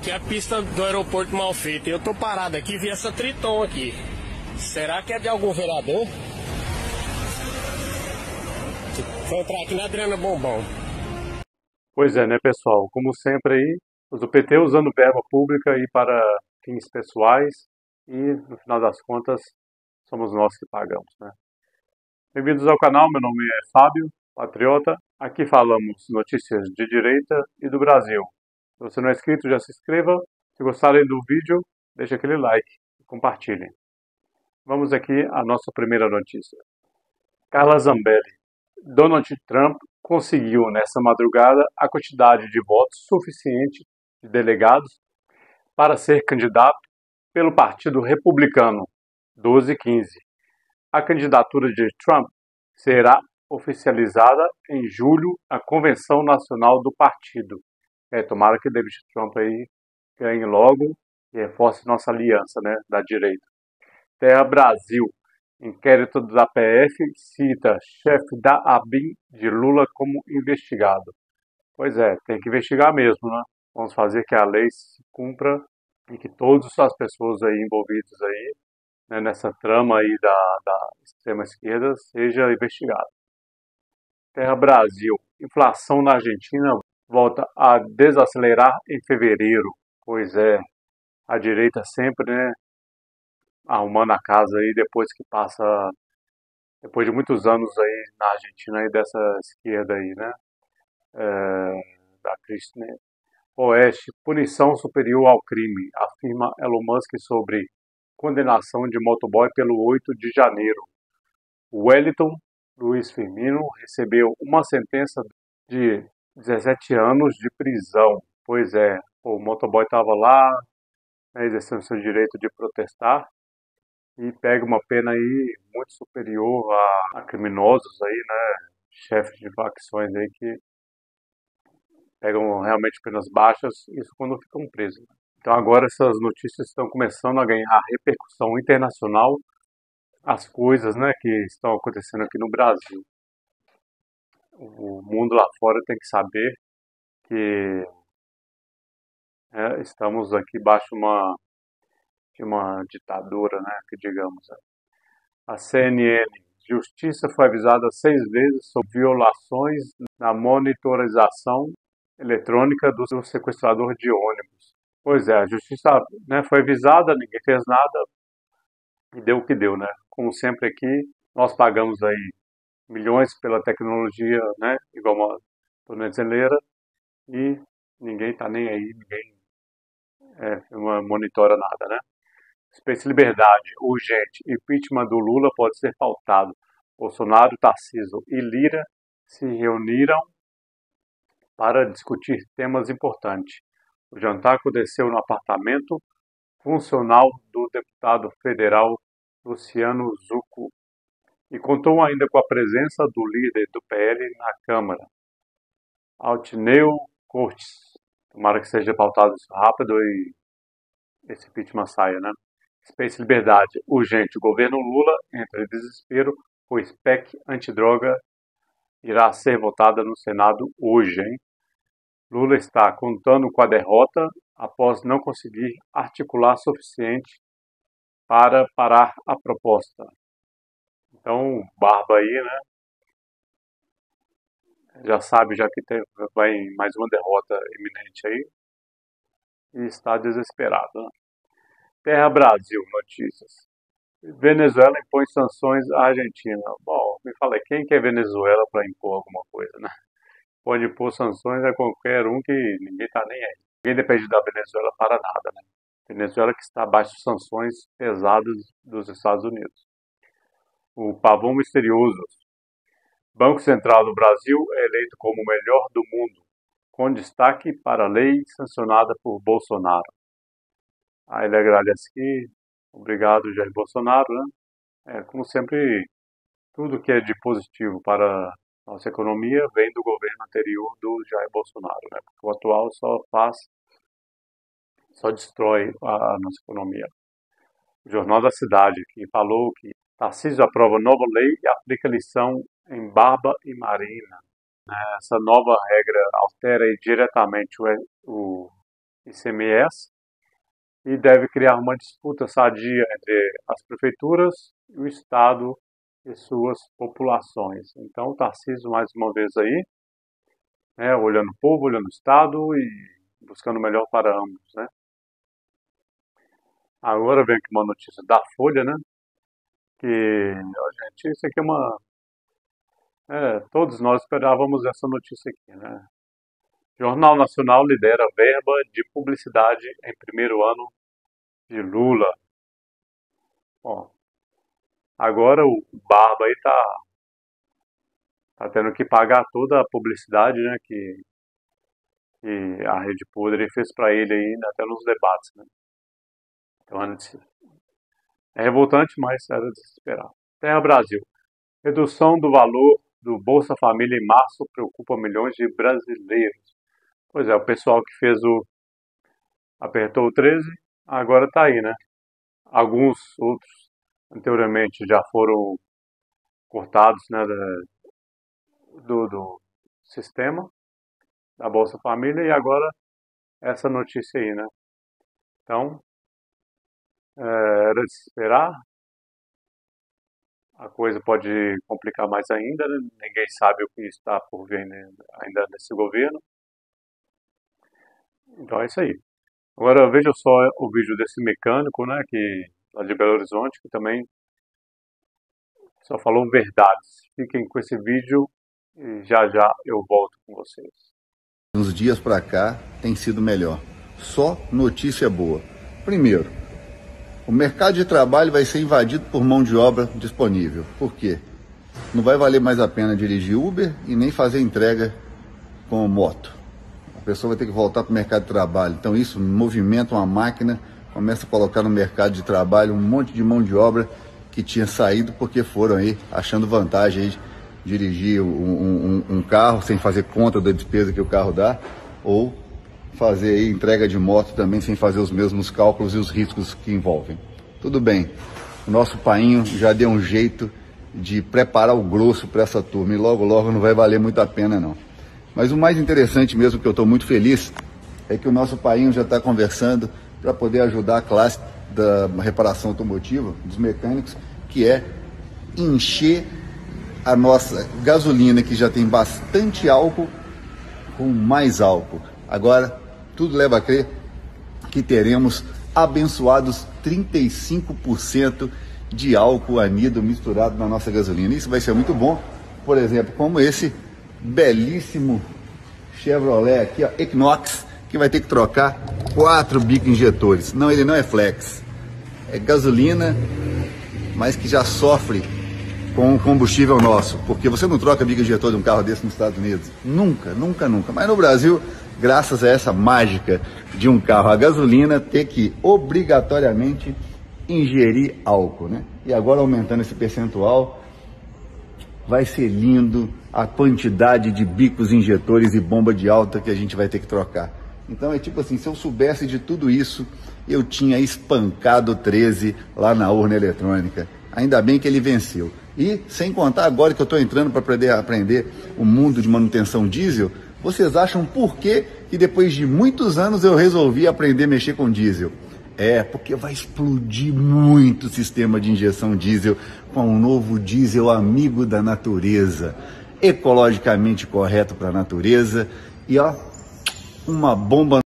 aqui a pista do aeroporto mal feita. Eu tô parado aqui, vi essa Triton aqui. Será que é de algum vereador? Vou entrar aqui na Adriana Bombom. Pois é, né, pessoal? Como sempre aí, o PT usando verba pública aí para fins pessoais e, no final das contas, somos nós que pagamos, né? Bem-vindos ao canal, meu nome é Fábio, patriota. Aqui falamos notícias de direita e do Brasil. Se você não é inscrito, já se inscreva. Se gostarem do vídeo, deixe aquele like e compartilhem. Vamos aqui à nossa primeira notícia. Carla Zambelli. Donald Trump conseguiu nessa madrugada a quantidade de votos suficiente de delegados para ser candidato pelo Partido Republicano, 1215. A candidatura de Trump será oficializada em julho na Convenção Nacional do Partido. Tomara que David Trump aí ganhe logo e reforce nossa aliança, né, da direita. Terra Brasil. Inquérito da PF cita chefe da ABIN de Lula como investigado. Pois é, tem que investigar mesmo, né? Vamos fazer que a lei se cumpra e que todas as pessoas aí envolvidas aí, né, nessa trama aí da extrema esquerda seja investigada. Terra Brasil. Inflação na Argentina volta a desacelerar em fevereiro. Pois é, a direita sempre, né, arrumando a casa aí depois de muitos anos aí na Argentina aí dessa esquerda aí, né, da Cristina Oeste, punição superior ao crime, afirma Elon Musk sobre condenação de motoboy pelo 8 de janeiro. Wellington Luiz Firmino recebeu uma sentença de 17 anos de prisão. Pois é, o motoboy estava lá, né, exercendo seu direito de protestar, e pega uma pena aí muito superior a criminosos aí, né, chefes de facções aí que pegam realmente penas baixas, isso quando ficam presos. Então agora essas notícias estão começando a ganhar repercussão internacional, as coisas, né, que estão acontecendo aqui no Brasil. O mundo lá fora tem que saber que estamos aqui baixo de uma ditadura, né, que digamos. A CNN. Justiça foi avisada 6 vezes sobre violações na monitorização eletrônica do sequestrador de ônibus. Pois é, a justiça, né, foi avisada, ninguém fez nada e deu o que deu, né? Como sempre aqui, nós pagamos aí milhões pela tecnologia, né, igual uma tornozeleira, e ninguém está nem aí, ninguém monitora nada, né? Space Liberdade, urgente. Impeachment do Lula pode ser pautado. Bolsonaro, Tarcísio e Lira se reuniram para discutir temas importantes. O jantar aconteceu no apartamento funcional do deputado federal Luciano Zucco e contou ainda com a presença do líder do PL na Câmara, Altineu Cortes. Tomara que seja pautado isso rápido e esse impeachment saia, né? Space Liberdade, urgente. O governo Lula entra em desespero, pois PEC antidroga irá ser votada no Senado hoje, hein? Lula está contando com a derrota após não conseguir articular suficiente para parar a proposta. Então, Barba aí, né? Já sabe, já que vai mais uma derrota iminente aí e está desesperado, né? Terra Brasil, notícias. Venezuela impõe sanções à Argentina. Bom, me fala, quem que é Venezuela para impor alguma coisa, né? Pode impor sanções a qualquer um que ninguém está nem aí. Ninguém depende da Venezuela para nada, né? Venezuela que está abaixo de sanções pesadas dos Estados Unidos. O pavão misterioso. Banco Central do Brasil é eleito como o melhor do mundo, com destaque para a lei sancionada por Bolsonaro. Ele agradece aqui. Obrigado, Jair Bolsonaro, né? Como sempre, tudo que é de positivo para a nossa economia vem do governo anterior do Jair Bolsonaro, né? Porque o atual só destrói a nossa economia. O Jornal da Cidade, que falou que Tarcísio aprova nova lei e aplica lição em Barba e Marina. Essa nova regra altera diretamente o ICMS e deve criar uma disputa sadia entre as prefeituras e o Estado e suas populações. Então, o Tarcísio, mais uma vez aí, né, olhando o povo, olhando o Estado e buscando o melhor para ambos, né? Agora vem aqui uma notícia da Folha, né? Que, ó, gente, isso aqui é uma... todos nós esperávamos essa notícia aqui, né? Jornal Nacional lidera verba de publicidade em primeiro ano de Lula. Bom, agora o Barba aí tá tendo que pagar toda a publicidade, né, que a Rede Podre fez para ele aí, até nos debates, né? Então é revoltante, mas era de se esperar. Terra Brasil. Redução do valor do Bolsa Família em março preocupa milhões de brasileiros. Pois é, o pessoal que fez apertou o 13, agora tá aí, né? Alguns outros anteriormente já foram cortados, né, do sistema da Bolsa Família e agora essa notícia aí, né? Então, era de se esperar. A coisa pode complicar mais ainda, né? Ninguém sabe o que está por vir, né, ainda nesse governo. Então é isso aí. Agora veja só o vídeo desse mecânico, né, lá de Belo Horizonte, que também só falou verdades. Fiquem com esse vídeo e já já eu volto com vocês. Uns dias para cá tem sido melhor. Só notícia boa. Primeiro, o mercado de trabalho vai ser invadido por mão de obra disponível. Por quê? Não vai valer mais a pena dirigir Uber e nem fazer entrega com moto. A pessoa vai ter que voltar para o mercado de trabalho. Então isso movimenta uma máquina, começa a colocar no mercado de trabalho um monte de mão de obra que tinha saído porque foram aí achando vantagem aí de dirigir um carro sem fazer conta da despesa que o carro dá, ou fazer aí entrega de moto também sem fazer os mesmos cálculos e os riscos que envolvem. Tudo bem, o nosso painho já deu um jeito de preparar o grosso para essa turma e logo logo não vai valer muito a pena não. Mas o mais interessante mesmo, que eu estou muito feliz, é que o nosso painho já está conversando para poder ajudar a classe da reparação automotiva, dos mecânicos, que é encher a nossa gasolina, que já tem bastante álcool, com mais álcool. Agora, tudo leva a crer que teremos abençoados 35% de álcool anido misturado na nossa gasolina. Isso vai ser muito bom. Por exemplo, como esse belíssimo Chevrolet aqui, ó, Equinox, que vai ter que trocar 4 bico injetores. Não, ele não é flex. É gasolina, mas que já sofre com o combustível nosso, porque você não troca bico injetor de um carro desse nos Estados Unidos. Nunca, nunca, nunca. Mas no Brasil, graças a essa mágica de um carro a gasolina ter que obrigatoriamente ingerir álcool, né? E agora aumentando esse percentual, vai ser lindo a quantidade de bicos injetores e bomba de alta que a gente vai ter que trocar. Então é tipo assim, se eu soubesse de tudo isso, eu tinha espancado o 13 lá na urna eletrônica. Ainda bem que ele venceu. E, sem contar agora que eu estou entrando para aprender o mundo de manutenção diesel, vocês acham por que depois de muitos anos eu resolvi aprender a mexer com diesel? É, porque vai explodir muito o sistema de injeção diesel com um novo diesel amigo da natureza, ecologicamente correto para a natureza e, ó, uma bomba